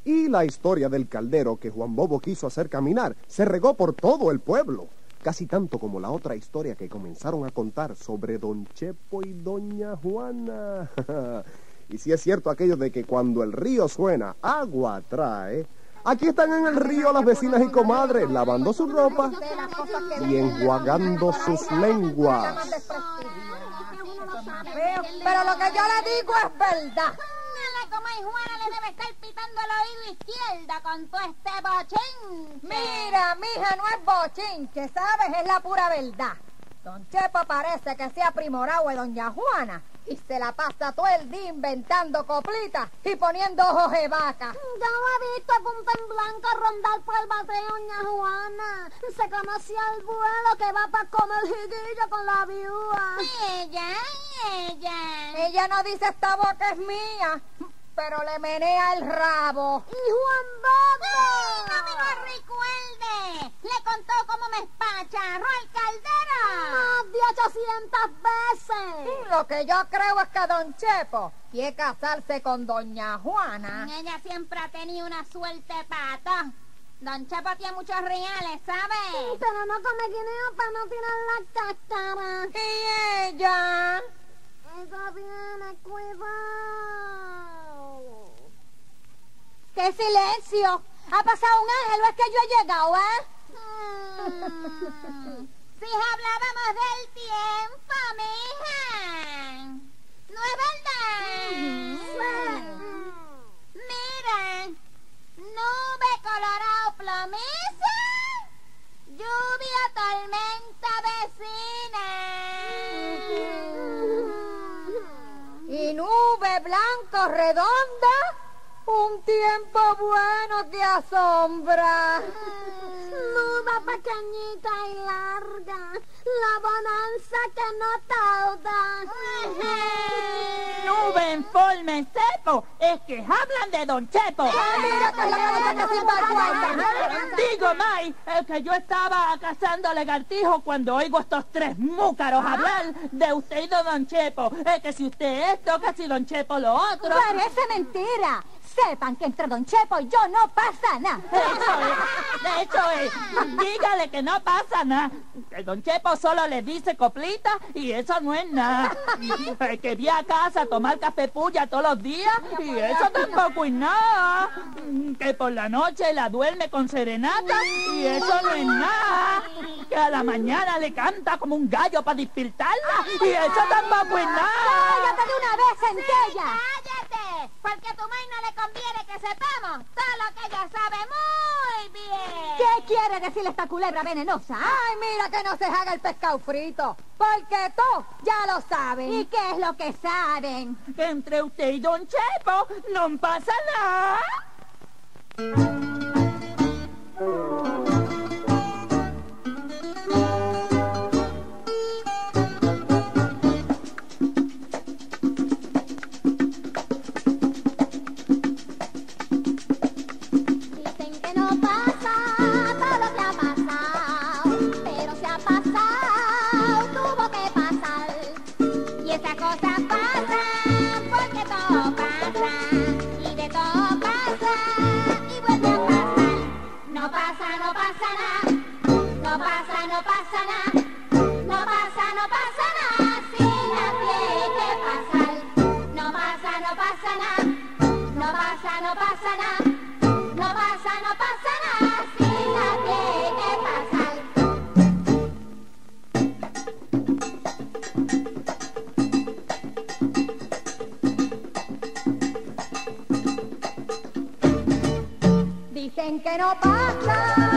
Y la historia del caldero que Juan Bobo quiso hacer caminar se regó por todo el pueblo, casi tanto como la otra historia que comenzaron a contar sobre don Chepo y doña Juana. Y si es cierto aquello de que cuando el río suena, agua trae. Aquí están en el río las vecinas y comadres lavando su ropa y enjuagando sus lenguas. Pero lo que yo le digo es verdad. La comadre Juana le debe estar pitando el oído izquierdo con todo este bochín. Mira, mija, no es bochinche, ¿sabes? Es la pura verdad. Don Chepo parece que se ha primorado de doña Juana y se la pasa todo el día inventando coplitas y poniendo ojos de vaca. Yo he visto a Punta en Blanco rondar por el bate de doña Juana. Se conocía el vuelo que va para comer jiguillo con la viuda. Ella no dice esta boca es mía, pero le menea el rabo. ¡Y Juan Bobo! ¡Ay, no me lo recuerde! Le contó cómo me espacharró el caldero. ¡Más de 800 veces! Lo que yo creo es que don Chepo quiere casarse con doña Juana. Ella siempre ha tenido una suerte pato. Don Chepo tiene muchos reales, ¿sabes? Pero no come guineo para no tirar la cáscara. ¿Y ella? Eso tiene cuidado. ¡Qué silencio! ¿Ha pasado un ángel o es que yo he llegado, Si hablábamos del tiempo, mija. ¿No es verdad? Mira, nube colorado plomiza, lluvia tormenta vecina. Y nube blanco redonda, un tiempo bueno que asombra. Nube pequeñita y larga, la bonanza que no tarda. Nube en forma en cepo, es que hablan de don Chepo. Mira que la que sin vergüenza. Digo, May, es que yo estaba cazando lagartijos cuando oigo estos tres múcaros hablar de usted y de don Chepo. Es que si usted esto, que si don Chepo lo otro. Parece mentira. Sepan que entre don Chepo y yo no pasa nada. De hecho, dígale que no pasa nada. Que don Chepo solo le dice coplita y eso no es nada. Que viene a casa a tomar café puya todos los días y eso tampoco es nada. Que por la noche la duerme con serenata y eso no es nada. Que a la mañana le canta como un gallo para despertarla y eso tampoco es nada. ¡Cállate de una vez, centella! ¡Cállate! Porque a tu madre no le conviene que sepamos todo lo que ella sabe muy bien. ¿Qué quiere decir esta culebra venenosa? Ay, mira que no se haga el pescado frito, porque tú ya lo sabes. ¿Y qué es lo que saben? Que entre usted y don Chepo no pasa nada. Dicen que no pasa todo lo que ha pasado, pero si ha pasado, tuvo que pasar. Y esas cosas pasan porque todo pasa. Y de todo pasa y vuelve a pasar. No pasa, no pasa nada. No pasa, no pasa nada. No pasa, no pasa nada. Si la tiene que pasar. No pasa, no pasa nada. No pasa, no pasa nada. No pasa, no pasa nada. Si la tiene que pasar. Dicen que no pasa